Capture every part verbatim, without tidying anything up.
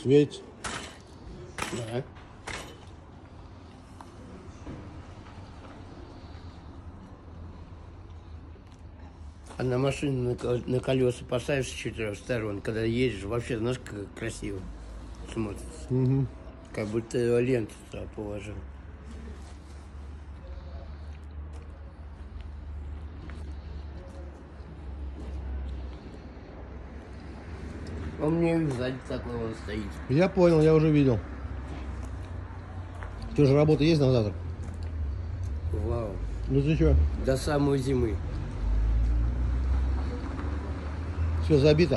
Светится. Да. А на машину на, на колеса поставишь с четырех сторон, когда едешь, вообще, знаешь, как красиво смотрится. Угу. Как будто ленту туда положил. А у меня и сзади такой он стоит. Я понял, я уже видел. Что же, работа есть на завтра? Вау. Ну ты что? До самой зимы. Все забито.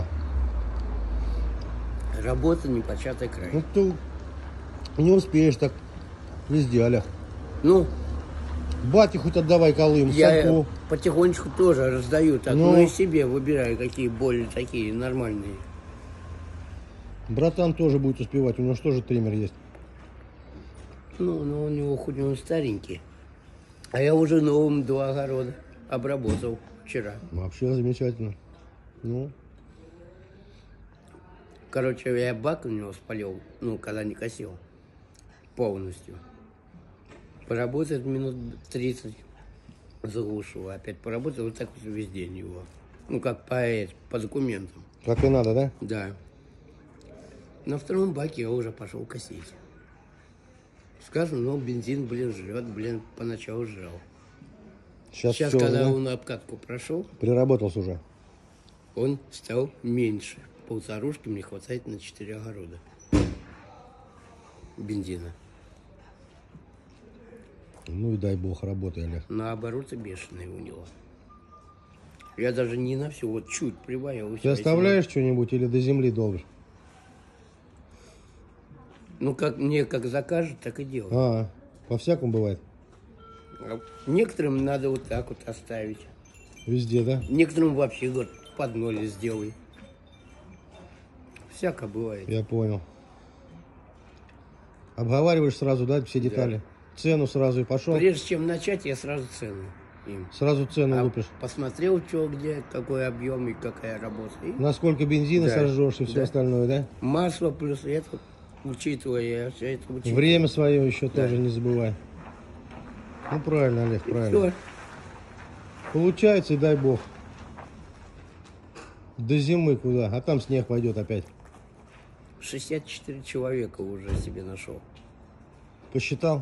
Работа непочатый край. Ну ты не успеешь так везде, Олег. Ну, Бате хоть отдавай колым, я садку. потихонечку тоже раздаю так, Ну. но и себе выбираю, какие более такие нормальные. Братан тоже будет успевать, у него что же триммер есть? Ну, но у него хоть он старенький. А я уже новым два огорода обработал вчера. Вообще замечательно. Ну, Короче, я бак у него спалил, ну, когда не косил полностью. Поработает минут тридцать, заглушил. Опять поработал вот так вот весь день его. Ну, как по, по документам. как и надо, да? Да. На втором баке я уже пошел косить. Скажем, ну, бензин, блин, жрет, блин, поначалу жрал. Сейчас, Сейчас, всё когда уже, да? он обкатку прошел, Приработался уже. он стал меньше. Полторушки мне хватает на четыре огорода бензина. Ну и дай бог работы, Олег. Но обороты бешеные у него. Я даже не на все, вот чуть прибавил. Ты оставляешь что-нибудь или до земли долбишь? Ну, как мне как закажет, так и делаю. А, по-всякому бывает. А некоторым надо вот так вот оставить. Везде, да? Некоторым вообще говорят, под ноль сделай. Всяко бывает. Я понял. Обговариваешь сразу, да, все детали? Цену сразу и пошел? Прежде чем начать, я сразу цену им. Сразу цену А лупишь. посмотрел, что, где, какой объем и какая работа. И Насколько бензина Да, сожжешь и все да. остальное, да? масло плюс это, учитывая, я все это учитываю. Время свое еще Да. тоже не забывай. Ну правильно, Олег, И правильно. всё. Получается, и дай бог. До зимы куда? А там снег пойдет опять. шестьдесят четыре человека уже себе нашел. Посчитал?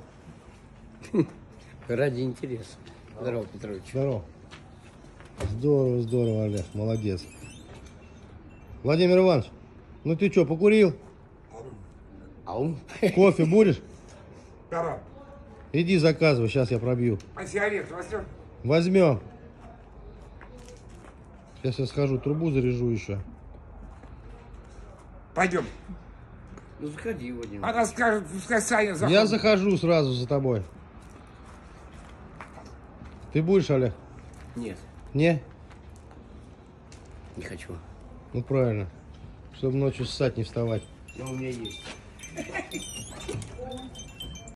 Ради интереса. Здорово, Петрович. Здорово. Здорово, здорово, Олег, молодец. Владимир Иванович, ну ты что, покурил? А он? Кофе будешь? Здорово. Иди заказывай, сейчас я пробью. А сигарет возьмем? Возьмем. Сейчас я схожу, трубу заряжу еще. Пойдем. Ну заходи, Владимир. Она скажет, пускай Саня заходит. Я захожу сразу за тобой. Ты будешь, Олег? Нет, Не? не хочу. Ну правильно. Чтобы ночью ссать, не вставать. Но у меня есть.